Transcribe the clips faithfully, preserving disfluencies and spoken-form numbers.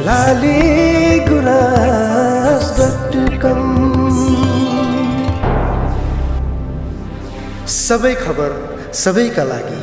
Lali Guras dot कम। सबै खबर सबैका लागि।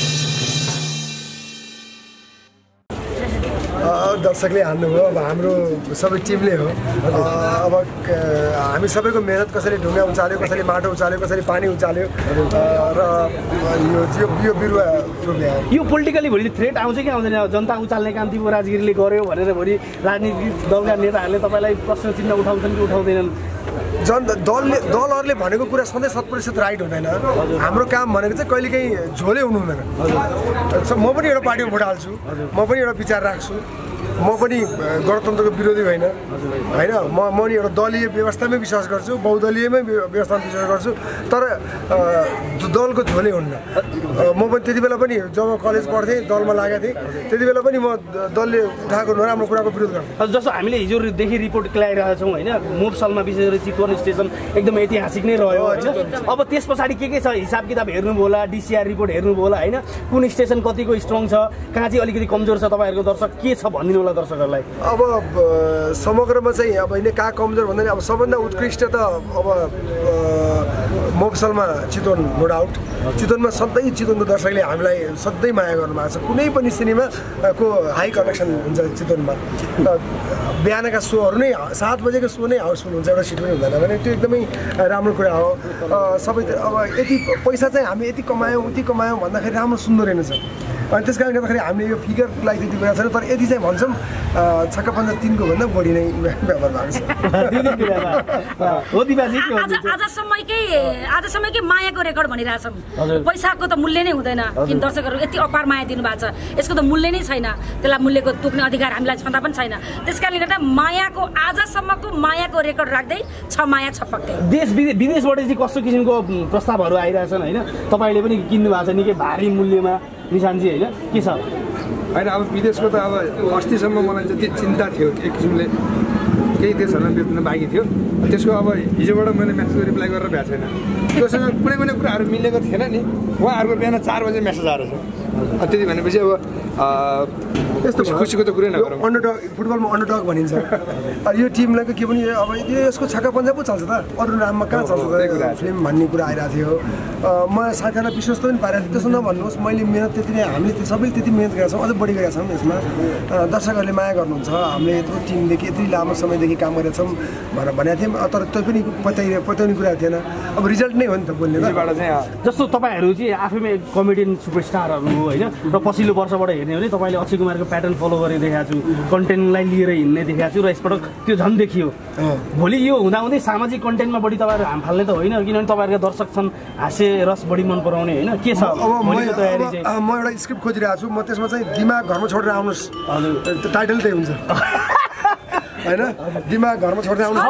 दर्शकले हान्नुभयो, अब हाम्रो सबै टिमले हो। अब हामी सबैको मेहनत, कसैले ढुङ्गा उचाल्यो, कसैले माटो उचाल्यो, कसैले पानी उचाल्यो र यो यो बिरुवा रोप्यो। यो पोलिटिकली भोलि थ्रेट आउँछ कि आउँदैन? जनता उचाल्ने काम तिम्रो राजगिरीले गर्यो भनेर भोलि राजनीतिक दलका नेताहरूले तपाईँलाई प्रश्न चिन्ह उठाउँछन् कि उठाउँदैनन्? जन दलले दलहरूले भनेको कुरा सधैँ शत प्रतिशत राइट हुँदैन। हाम्रो काम भनेको चाहिँ कहिलेकाहीँ झोले हुनु हुँदैन। म पनि एउटा पार्टीमा भोट हाल्छु, म पनि एउटा विचार राख्छु, म पनि गणतन्त्रको विरोधी होइन होइन म म नि एउटा दलीय व्यवस्थामै विश्वास गर्छु, बहुदलीयमै व्यवस्थामा विश्वास गर्छु। तर दलको झोले हुन्न। म पनि त्यति बेला पनि जब कलेज पढ्थेँ, दलमा लागेको थिएँ, त्यति बेला पनि म दलले उठाएको नराम्रो कुराको विरोध गर्थेँ। जस्तो हामीले हिजोदेखि रिपोर्ट केलाइरहेका छौँ होइन, मोफसलमा विशेष गरी चितवन स्टेसन एकदम ऐतिहासिक नै रह्यो होइन। अब त्यस पछाडि के के छ हिसाब किताब हेर्नुभयो होला, डिसिआर रिपोर्ट हेर्नुभयो होला होइन, कुन स्टेसन कतिको स्ट्रङ छ, कहाँ चाहिँ अलिकति कमजोर छ, तपाईँहरूको दर्शक के छ भनिदिनु होला दर्शकहरूलाई। अब समग्रमा चाहिँ अब होइन कहाँ कमजोर भन्दाखेरि अब सबभन्दा उत्कृष्ट त अब मोफसलमा चितवन, नो डाउट। चितवनमा सधैँ चितवनको दर्शकले हामीलाई सधैँ माया गर्नुभएको छ। कुनै पनि सिनेमाको हाई कनेक्सन हुन्छ चितवनमा। बिहानका सोहरू नै सात बजेको सो नै हाउसफुल हुन्छ, एउटा सिट पनि हुँदैन भने त्यो एकदमै राम्रो कुरा हो। सबै अब यति पैसा चाहिँ हामी यति कमायौँ उति कमायौँ भन्दाखेरि राम्रो सुन्दर रहेनछ। अनि त्यस कारणले गर्दाखेरि हामीले यो फिगरलाई त्यति कुरा छैन, तर यति चाहिँ भन्छौँ छक्का पन्ध्र तिनको भन्दा बढी नै व्यवहार भएको छ। आजसम्मकै आजसम्मकै मायाको रेकर्ड भनिरहेछौँ। पैसाको त मूल्य नै हुँदैन, किन दर्शकहरू यति अपार माया दिनुभएको छ, यसको त मूल्य नै छैन। त्यसलाई मूल्यको तोक्ने अधिकार हामीलाई छँदा पनि छैन। त्यस कारणले गर्दा मायाको आजसम्मको मायाको रेकर्ड राख्दै छ माया छपक्कै। देश विदेशबाट चाहिँ कस्तो किसिमको प्रस्तावहरू आइरहेछन् होइन, तपाईँले पनि किन्नु भएको छ निकै भारी मूल्यमा निशानजी होइन, के छ? होइन अब विदेशको त अब अस्तिसम्म मलाई जति चिन्ता थियो एक किसिमले केही देशहरूलाई बेच्न बाँकी थियो, त्यसको अब हिजोबाट मैले म्यासेज रिप्लाई गरेर भ्याएको छैन। त्योसँग कुनै कुनै कुराहरू मिलेको थिएन नि, उहाँहरूको बिहान चार बजे म्यासेज आएर छ। त्यति भनेपछि अब यस्तो खुसीको त कुरै नगरौँ। अन्डरडग फुटबलमा अन्डरडग भनिन्छ। यो टिमलाई के पनि अब यसको छक्का पन्जा पो चल्छ त, अरू नाममा कहाँ चल्छ त फिल्म भन्ने कुरा आइरहेको थियो। म साथीहरूलाई विश्वस्त पनि पारेको थिएँ। त्यसो नभन्नुहोस्, मैले मिहिनेत त्यति नै हामीले सबैले त्यति मिहिनेत गरेका छौँ, अझ बढी गरेका छौँ। यसमा दर्शकहरूले माया गर्नुहुन्छ, हामीले यत्रो टिमदेखि यति लामो समयदेखि काम गरेका छौँ भनेर भनेको थियौँ। तर त्यो पनि पत्याइ पत्याउने कुरा थिएन। अब रिजल्ट नै हो नि त बोल्ने। जस्तो तपाईँहरू चाहिँ आफैमा कमेडियन सुपरस्टारहरू हो होइन, र पछिल्लो वर्षबाट हेर्ने हो भने तपाईँले अक्षय कुमारको प्याटर्न फलो गरेर देखाएको छु, कन्टेन्टलाई लिएर हिँड्ने देखाएको छु र यसपटक त्यो झन् देखियो। भोलि यो हुँदाहुँदै सामाजिक कन्टेन्टमा बढी तपाईँहरू हाम फाल्ने त होइन, किनभने तपाईँहरूको दर्शक छन् हास्य रस बढी मन पराउने होइन, के छ भोलिको तयारी चाहिँ? म एउटा स्क्रिप्ट खोजिरहेको छु, म त्यसमा चाहिँ दिमाग घरमा छोडेर आउनुहोस् टाइटल त्यही हुन्छ होइन, दिमाग घरमा छोड्दै आउनु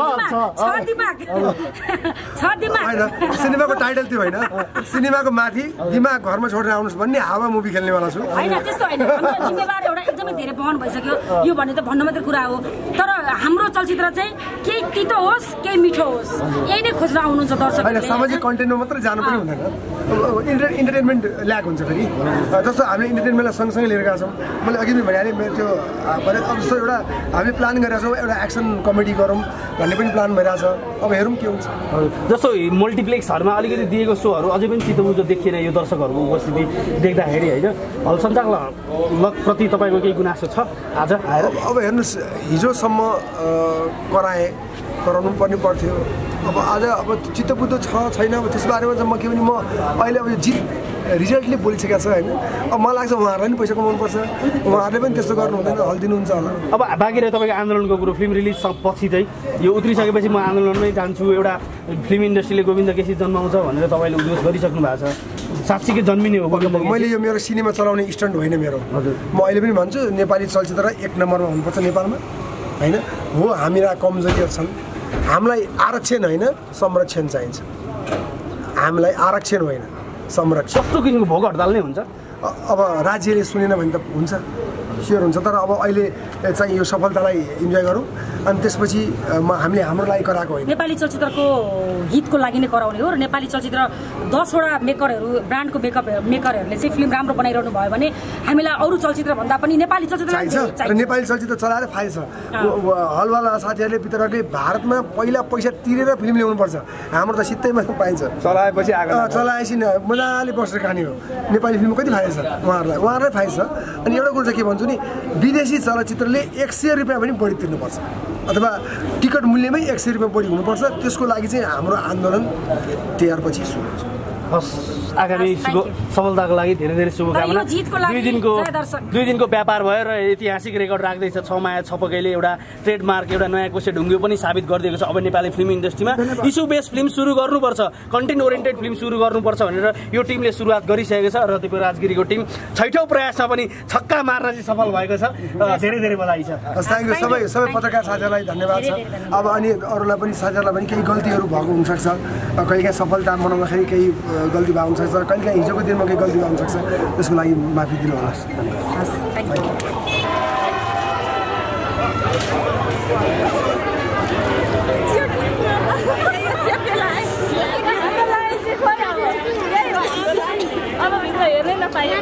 होइन। सिनेमाको टाइटल त्यो होइन, सिनेमाको माथि दिमाग घरमा छोडेर आउनुहोस् भन्ने हावा मुभी खेल्नेवाला छु। होइन त्यस्तो होइन, जिम्मेवार एउटा एकदमै धेरै वहन भइसक्यो। यो भन्ने त भन्नु मात्रै कुरा हो, तर हाम्रो चलचित्र चाहिँ केही तितो होस् केही मिठो होस्, यही नै खोज्न आउनुहुन्छ दर्शक। होइन सामाजिक कन्टेन्टमा मात्रै जानु पनि हुँदैन, इन्टरटेनमेन्ट ल्याक हुन्छ फेरि। जस्तो हामीले इन्टरटेनमेन्टलाई सँगसँगै लिएर गएका छौँ। मैले अघि पनि भनिहालेँ मेरो त्यो भने अब जस्तो एउटा हामीले प्लान गरेका छौँ, एउटा एक्सन कमेडी गरौँ भन्ने पनि प्लान भइरहेछ। अब हेरौँ के हुन्छ। जस्तो मल्टिप्लेक्सहरूमा अलिकति दिएको सोहरू अझै पनि चित्तबुझ्दो देखिएन यो दर्शकहरूको उपस्थिति देख्दाखेरि होइन, हल सञ्चालकप्रति तपाईँको केही गुनासो छ आज आएर? अब हेर्नुहोस्, हिजोसम्म कराएँ, कराउनु पर्ने पर्थ्यो। अब आज अब चित्तबुझ्दो छ छैन अब त्यस बारेमा चाहिँ म के भने म अहिले अब यो जित रिजल्टले बोलिसकेको छ होइन। अब मलाई लाग्छ उहाँहरूलाई पनि पैसा कमाउनुपर्छ, उहाँहरूले पनि त्यस्तो गर्नु हुँदैन, हल्दिनुहुन्छ होला। अब बाँकी रह्यो तपाईँको आन्दोलनको कुरो, फिल्म रिलिज पछि चाहिँ यो उत्रिसकेपछि म आन्दोलनमै जान्छु, एउटा फिल्म इन्डस्ट्रीले गोविन्द केसी जन्माउँछ भनेर तपाईँले उद्घोष गरिसक्नु भएको छ, साँच्चीकै जन्मिने हो गोविन्द? मैले यो मेरो सिनेमा चलाउने स्टन्ट होइन मेरो। म अहिले पनि भन्छु नेपाली चलचित्र एक नम्बरमा हुनुपर्छ नेपालमा होइन। हो हामीलाई कमजोरीहरू छन्, हामीलाई आरक्षण होइन संरक्षण चाहिन्छ, हामीलाई आरक्षण होइन संरक्षण। कस्तो किसिमको भोक हडताल नै हुन्छ? अब राज्यले सुनेन भने त हुन्छ, स्योर हुन्छ तर अब अहिले चाहिँ यो सफलतालाई इन्जोय गरौँ अनि त्यसपछि म हामीले हाम्रो लागि कराएको होइन नेपाली चलचित्रको हितको लागि नै कराउने हो र नेपाली चलचित्र दसवटा मेकरहरू ब्रान्डको मेकअप मेकरहरूले चाहिँ फिल्म राम्रो बनाइरहनु भयो भने हामीलाई अरू चलचित्र भन्दा पनि नेपाली चलचित्र चाहिन्छ र नेपाली चलचित्र चलाएर फाइल छ हलवाला साथीहरूले वितरकले भारतमा पहिला पैसा तिरेर फिल्म ल्याउनुपर्छ हाम्रो त सित्तैमा पाइन्छ चलाएपछि चलाएपछि मजाले बसेर खाने हो नेपाली फिल्म कति फाइदा छ उहाँहरूलाई उहाँहरूलाई फाइदा छ अनि एउटा कुरो चाहिँ के भन्छु नि विदेशी चलचित्रले एक सय रुपियाँ पनि बढी तिर्नुपर्छ अथवा टिकट मूल्यमै एक सय रुपियाँ बढी हुनुपर्छ त्यसको लागि चाहिँ हाम्रो आन्दोलन तयार पछि सुरु हुन्छ हस् आगामी सफलताको लागि धेरै धेरै शुभकामना दुई दिनको दुई दिनको व्यापार भयो र ऐतिहासिक रेकर्ड राख्दैछ छ माया छपकैले एउटा ट्रेडमार्क एउटा नयाँ कोसे ढुङ्ग्यो पनि साबित गरिदिएको छ अब नेपाली फिल्म इन्डस्ट्रीमा इस्यु बेस्ड फिल्म सुरु गर्नुपर्छ कन्टेन्ट ओरिएन्टेड फिल्म सुरु गर्नुपर्छ भनेर यो टिमले सुरुवात गरिसकेको छ र त्यो राजगिरीको टिम छैठौँ प्रयासमा पनि छक्का मार्न चाहिँ सफल भएको छ धेरै धेरै बधाई छ थ्याङ्क यू सबै सबै पत्रकार साथीहरूलाई धन्यवाद छ अब अनि अरूलाई पनि साथीहरूलाई पनि केही गल्तीहरू भएको हुनसक्छ कहिलेकाहीँ सफलता मनाउँदाखेरि केही गल्ती भएको हुनसक्छ कहिलेकाहीँ हिजोको दिनमा केही गल्ती भएको हुनसक्छ त्यसको लागि माफी दिनु होला हेर्नै नपाएन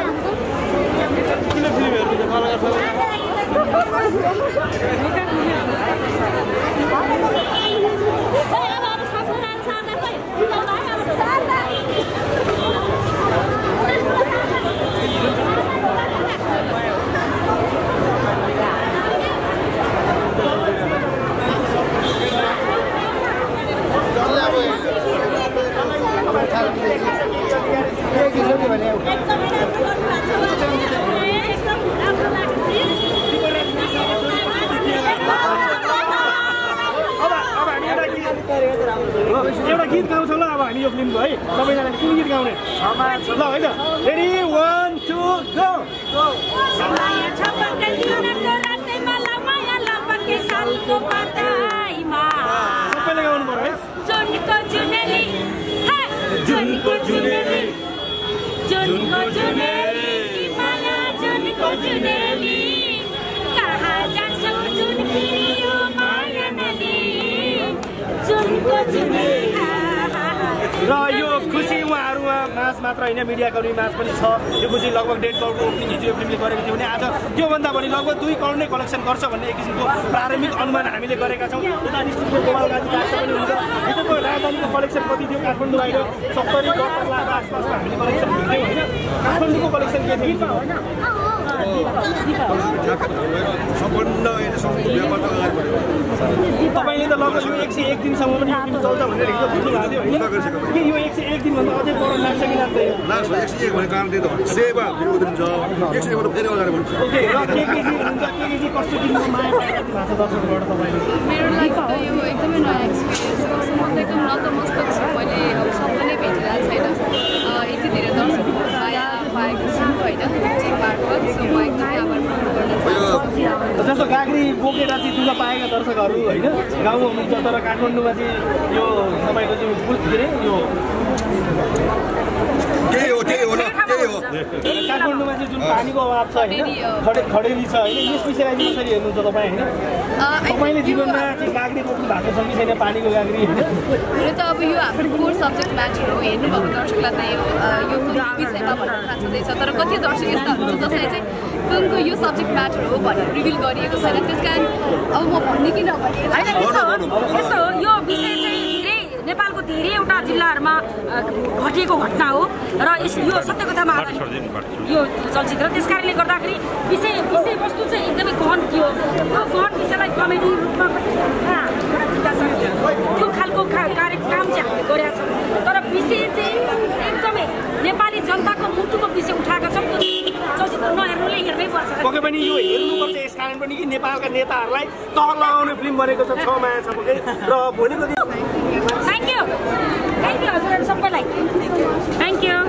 एउटा गीत गाउँछौँ ल अब हामी यो फिल्मको है सबैजनाले कुन गीत गाउने ल है त रेडी वान टू गो सबैले गाउनु पर्यो र यो खुसी उहाँहरूमा मास मात्र होइन मिडियाकर्मी मास पनि छ यो खुसी लगभग डेढ करोडको ओपनिङ हिजो यो फिल्मले गरेको थियो भने आज त्योभन्दा बढी लगभग दुई करोड नै कलेक्सन गर्छ भन्ने एक किसिमको प्रारम्भिक अनुमान हामीले गरेका छौँ यता डिस्ट्रिक्टको गोपालगाजी गाँस पनि हुन्छ हिजोको राजधानीको कलेक्सन कति थियो काठमाडौँ बाहिर सत्तरी बहत्तर लाख आसपासमा हामीले कलेक्सन गर्थ्यौँ होइन काठमाडौँको कलेक्सन के थियो तपाईँले त लगभग यो एक सय एक दिनसम्म पनि फिल्म चल्छ भनेर हिजो बुझ्नु भएको थियो होइन के यो एक सय एक दिनभन्दा अझै करोड लाग्छ कि लाग्दैन लाग्छ एक सय एक भन्ने कारण त्यही त हो सेवा फेरि उद्रिन्छ एक सय एकबाट फेरि अगाडि बढ्छ ओके र के केजी हुन्छ के केजी कस्तो किन्नु माया भएको छ दर्शकबाट तपाईँले मेरो लागि त यो एकदमै नयाँ एक्सपिरियन्स हो म त एकदम नतमस्तक छु मैले अब सबैले भेटिरहेको छैन यति धेरै दर्शकहरू माया पाएको छु होइन टिम मार्फत सो म एकदमै आभार प्रकट गर्न चाहन्छु जस्तो गाग्री बोकेर चाहिँ दुःख पाएका दर्शकहरू होइन गाउँमा हुनुहुन्छ तर काठमाडौँमा चाहिँ यो तपाईँको चाहिँ के अरे यो त्यही हो त्यही हो न त्यही हो काठमाडौँमा चाहिँ जुन पानीको अभाव छ होइन खडे खडेरी छ होइन यस विषयलाई चाहिँ कसरी हेर्नुहुन्छ तपाईँ होइन तपाईँले जीवनमा चाहिँ गाग्री बोक्नु भएको छ कि छैन पानीको गाग्री होइन हुन त अब यो हाम्रो कोर सब्जेक्ट म्याटर हो हेर्नुभएको दर्शकलाई त यो विषयमा भन्न थाल्छदैछ तर कति दर्शक यस्ता हुनुहुन्छ जसलाई चाहिँ फिल्मको यो सब्जेक्ट म्याटर हो भनेर रिभिल गरिएको छैन त्यस कारण अब म भन्ने कि नभने यस्तो हो यो विषय चाहिँ धेरै नेपालको धेरैवटा जिल्लाहरूमा घटेको घटना हो र यो सत्य कथामा आधारित यो चलचित्र त्यस कारणले गर्दाखेरि विषय विषयवस्तु चाहिँ एकदमै गहन थियो यो गहन विषयलाई कमेडी रूपमा त्यो खालको कार्यक्रम चाहिँ हामीले गरेका छौँ तर विषय चाहिँ एकदमै नेपाली जनताको मुटुको विषय उठाएका छौँ त्यो चलचित्र नहेर्नुले हेर्नै पर्छ पक्कै पनि यो हेर्नुपर्छ यस कारण पनि कि नेपालका नेताहरूलाई तह लगाउने फिल्म बनेको छ छ माया छ पक्कै र भोलिको दिन थ्याङ्क यू थ्याङ्क यू हजुरहरू सबैलाई thank you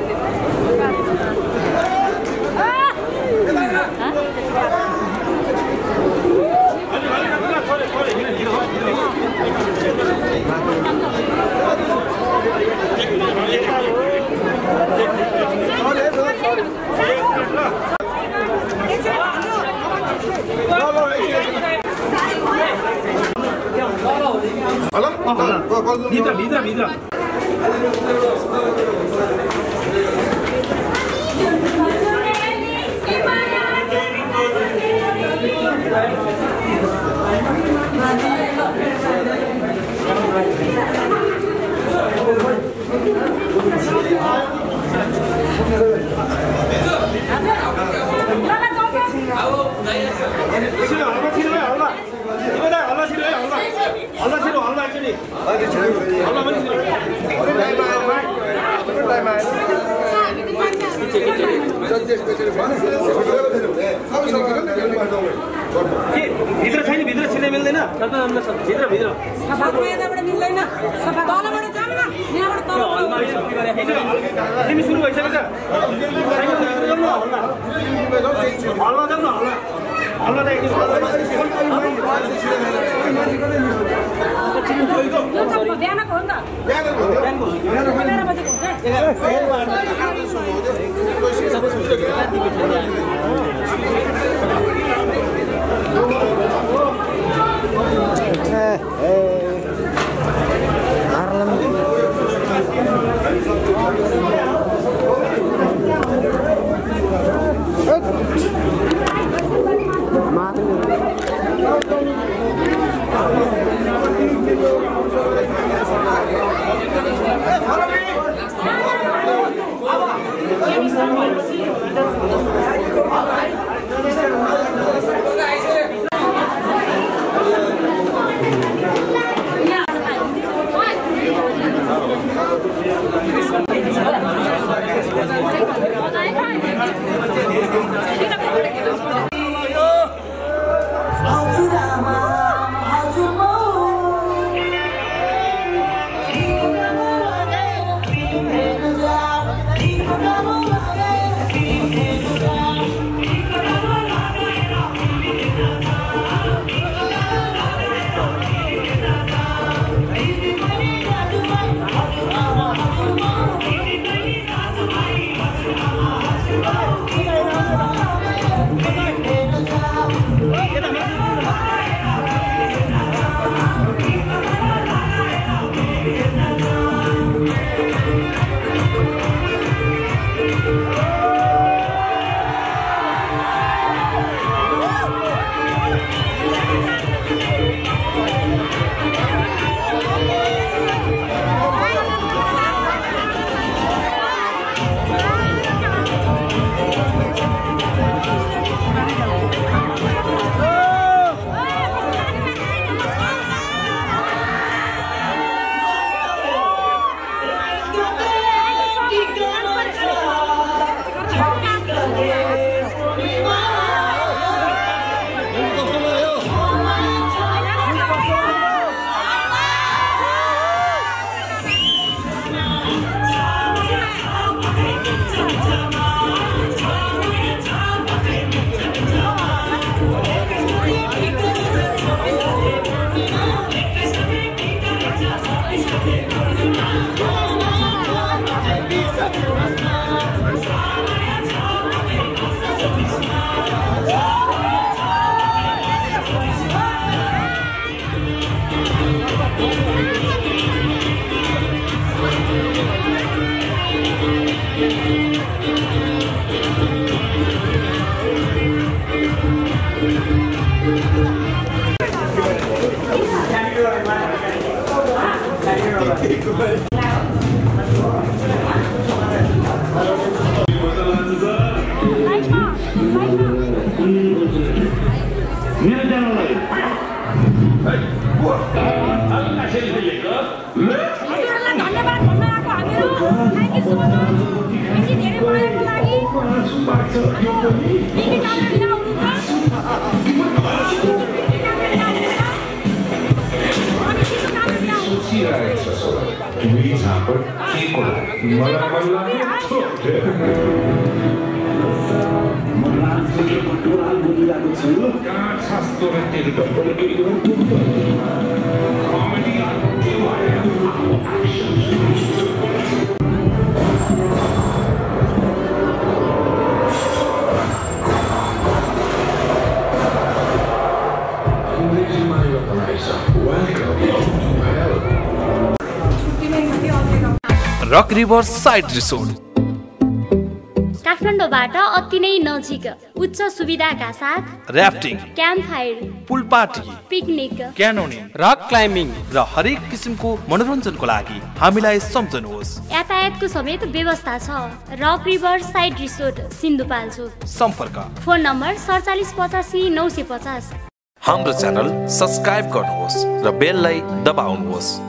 Sorry, sorry. Hello भित्र भित्र भित्र भित्र छैन भित्र छिर्न मिल्दैन भित्र भित्र तिमी सुरु भइसक्यो त हल्ला जाऊ न हल्ला बिहानको हो Welcome to hell. Rock river side resort काठमाडौँबाट अति नै नजिक उच्च सुविधाका साथ rafting, camp fire, pool party, picnic, canyoning, rock climbing र हरेक किसिमको मनोरञ्जनको लागि हामीलाई सम्झनुहोस्। यातायातको समेत व्यवस्था छ। Rock river side resort Sindhupalchok. सम्पर्क फोन नम्बर सडचालिस पचासी नौ सय पचास। हाम्रो च्यानल सब्स्क्राइब गर्नुहोस् र बेललाई दबाउनुहोस्।